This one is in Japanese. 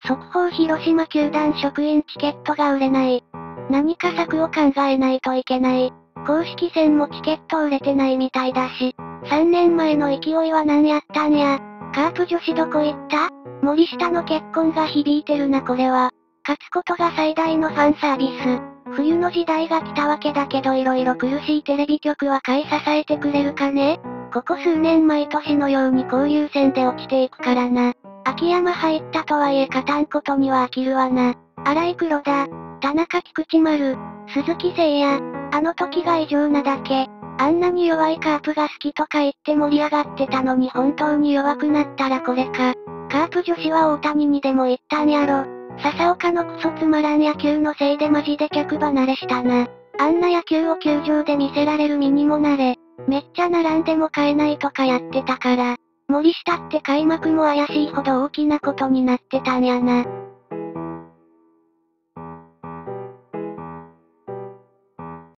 速報広島球団職員チケットが売れない。何か策を考えないといけない。公式戦もチケット売れてないみたいだし。3年前の勢いは何やったんや。カープ女子どこ行った？森下の結婚が響いてるなこれは。勝つことが最大のファンサービス。冬の時代が来たわけだけど色々苦しいテレビ局は買い支えてくれるかね？ここ数年毎年のように交流戦で落ちていくからな。秋山入ったとはいえ勝たんことには飽きるわな。荒井黒田、田中菊池丸、鈴木誠也、あの時が異常なだけ。あんなに弱いカープが好きとか言って盛り上がってたのに本当に弱くなったらこれか。カープ女子は大谷にでも言ったんやろ。笹岡のクソつまらん野球のせいでマジで客離れしたな。あんな野球を球場で見せられる身にもなれ。めっちゃ並んでも買えないとかやってたから。森下って開幕も怪しいほど大きなことになってたんやな。